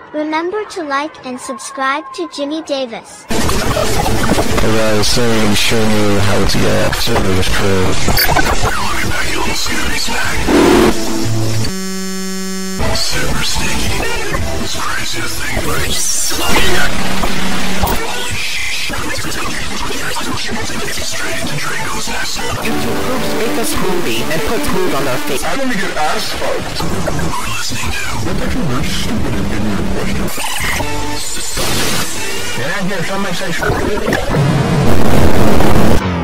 Remember to like and subscribe to Jimmy Davis. Hey guys, so I'm showing you how to get server code. Super Snacky. It's crazy to think about. Holy shit. Straight into Draco's nest. YouTube groups make us smoothie and put smooth on their face. I'm gonna get ass fucked. Who are you listening to? That's actually very stupid and getting your question. Yeah, here, show my sexual.